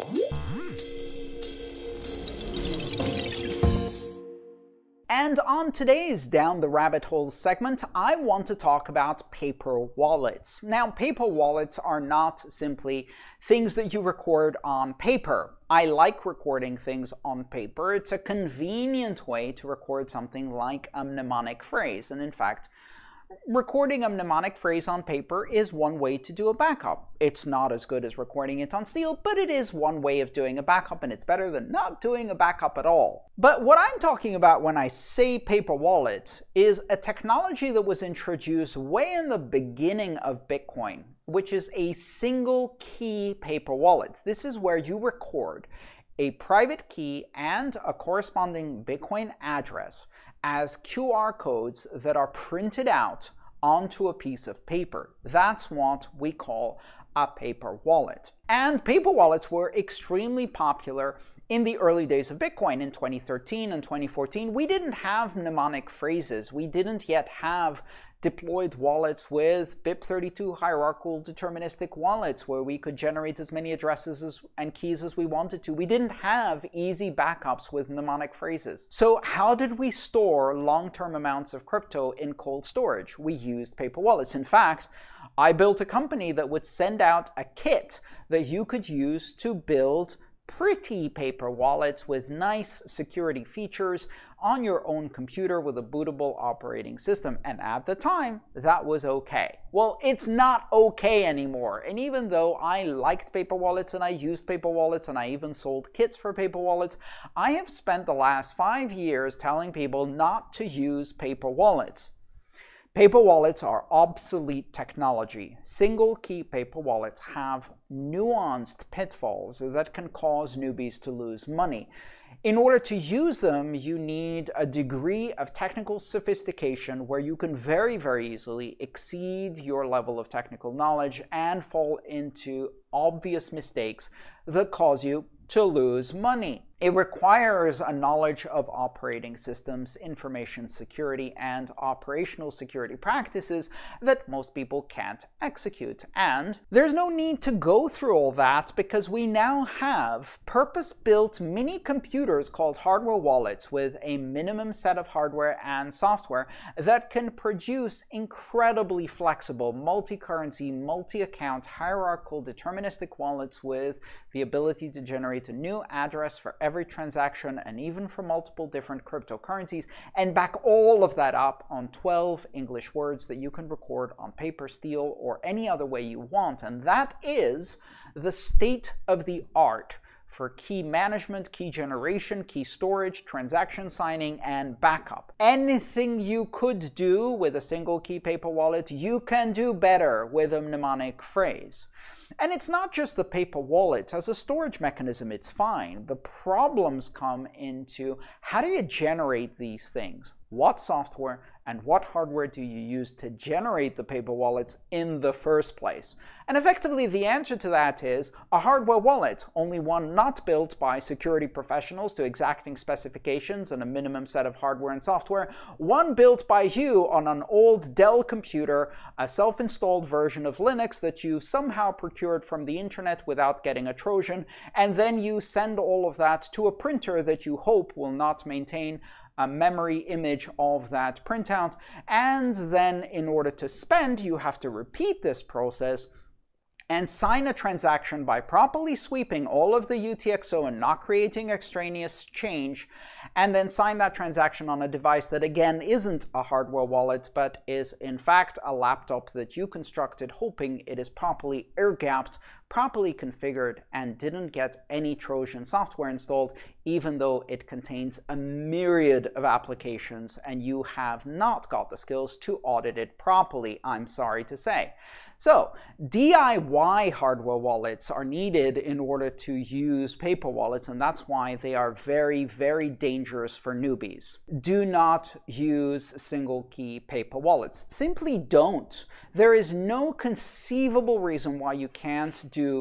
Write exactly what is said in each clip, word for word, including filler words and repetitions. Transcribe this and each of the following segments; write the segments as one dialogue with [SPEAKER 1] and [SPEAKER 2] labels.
[SPEAKER 1] And on today's Down the Rabbit Hole segment, I want to talk about paper wallets. Now, paper wallets are not simply things that you record on paper. I like recording things on paper. It's a convenient way to record something like a mnemonic phrase. And in fact, recording a mnemonic phrase on paper is one way to do a backup. It's not as good as recording it on steel, but it is one way of doing a backup, and it's better than not doing a backup at all. But what I'm talking about when I say paper wallet is a technology that was introduced way in the beginning of Bitcoin, which is a single key paper wallet. This is where you record a private key and a corresponding Bitcoin address as Q R codes that are printed out onto a piece of paper. That's what we call a paper wallet. And paper wallets were extremely popular in the early days of Bitcoin in twenty thirteen and twenty fourteen. We didn't have mnemonic phrases. We didn't yet have deployed wallets with B I P thirty-two hierarchical deterministic wallets where we could generate as many addresses as, and keys as we wanted to. We didn't have easy backups with mnemonic phrases. So how did we store long-term amounts of crypto in cold storage? We used paper wallets. In fact, I built a company that would send out a kit that you could use to build pretty paper wallets with nice security features on your own computer with a bootable operating system. And at the time, that was okay. Well, it's not okay anymore. And even though I liked paper wallets and I used paper wallets and I even sold kits for paper wallets, I have spent the last five years telling people not to use paper wallets. Paper wallets are obsolete technology. Single key paper wallets have nuanced pitfalls that can cause newbies to lose money. In order to use them, you need a degree of technical sophistication where you can very, very easily exceed your level of technical knowledge and fall into obvious mistakes that cause you to lose money. It requires a knowledge of operating systems, information security, and operational security practices that most people can't execute. And there's no need to go through all that because we now have purpose-built mini computers called hardware wallets with a minimum set of hardware and software that can produce incredibly flexible, multi-currency, multi-account, hierarchical, deterministic wallets with the ability to generate a new address for every transaction and even for multiple different cryptocurrencies, and back all of that up on twelve English words that you can record on paper, steel, or any other way you want. And that is the state of the art for key management, key generation, key storage, transaction signing, and backup. Anything you could do with a single key paper wallet, you can do better with a mnemonic phrase. And it's not just the paper wallet. As a storage mechanism, it's fine. The problems come into how do you generate these things? What software and what hardware do you use to generate the paper wallets in the first place? And effectively, the answer to that is a hardware wallet, only one not built by security professionals to exacting specifications and a minimum set of hardware and software, one built by you on an old Dell computer, a self-installed version of Linux that you somehow procured from the internet without getting a Trojan, and then you send all of that to a printer that you hope will not maintain a memory image of that printout, and then in order to spend, you have to repeat this process and sign a transaction by properly sweeping all of the U T X O and not creating extraneous change, and then sign that transaction on a device that again isn't a hardware wallet, but is in fact a laptop that you constructed hoping it is properly air-gapped, properly configured, and didn't get any Trojan software installed, even though it contains a myriad of applications and you have not got the skills to audit it properly, I'm sorry to say. So, D I Y hardware wallets are needed in order to use paper wallets, and that's why they are very, very dangerous for newbies. Do not use single key paper wallets. Simply don't. There is no conceivable reason why you can't do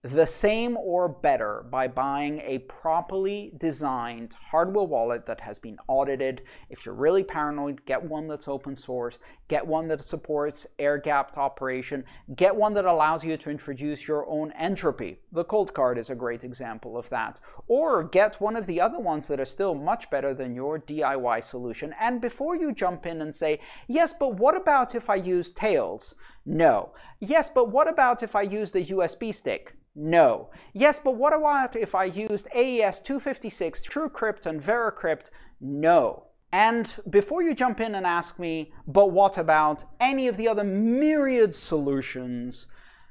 [SPEAKER 1] the same or better by buying a properly designed hardware wallet that has been audited. If you're really paranoid, get one that's open source, get one that supports air-gapped operation, get one that allows you to introduce your own entropy. The Cold Card is a great example of that. Or get one of the other ones that are still much better than your D I Y solution. And before you jump in and say, yes, but what about if I use Tails? No. Yes, but what about if I use the U S B stick? No. Yes, but what about if I used A E S two fifty-six, TrueCrypt, and VeraCrypt? No. And before you jump in and ask me, but what about any of the other myriad solutions?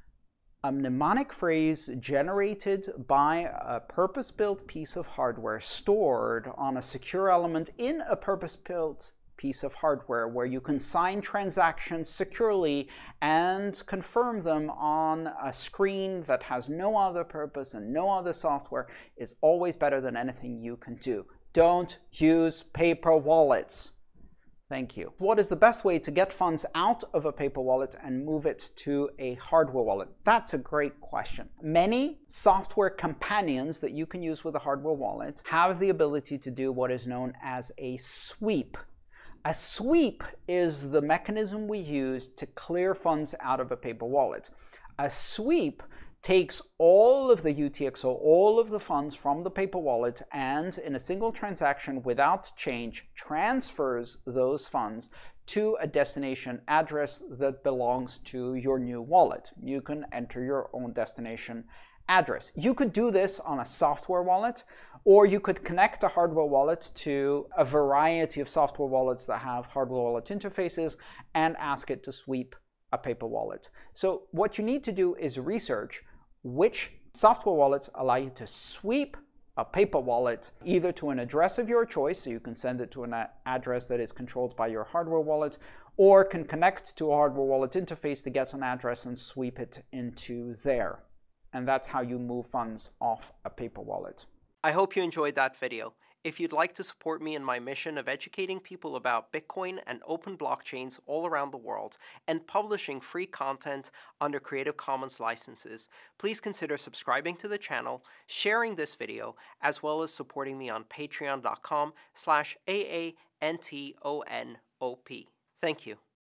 [SPEAKER 1] A mnemonic phrase generated by a purpose-built piece of hardware stored on a secure element in a purpose-built piece of hardware where you can sign transactions securely and confirm them on a screen that has no other purpose and no other software is always better than anything you can do. Don't use paper wallets. Thank you. What is the best way to get funds out of a paper wallet and move it to a hardware wallet? That's a great question. Many software companions that you can use with a hardware wallet have the ability to do what is known as a sweep. A sweep is the mechanism we use to clear funds out of a paper wallet. A sweep takes all of the U T X O, all of the funds from the paper wallet, and in a single transaction without change, transfers those funds to a destination address that belongs to your new wallet. You can enter your own destination address. You could do this on a software wallet, or you could connect a hardware wallet to a variety of software wallets that have hardware wallet interfaces and ask it to sweep a paper wallet. So what you need to do is research which software wallets allow you to sweep a paper wallet either to an address of your choice, so you can send it to an address that is controlled by your hardware wallet, or can connect to a hardware wallet interface to get an address and sweep it into there. And that's how you move funds off a paper wallet.
[SPEAKER 2] I hope you enjoyed that video. If you'd like to support me in my mission of educating people about Bitcoin and open blockchains all around the world and publishing free content under Creative Commons licenses, please consider subscribing to the channel, sharing this video, as well as supporting me on patreon dot com slash A A N T O N O P. Thank you.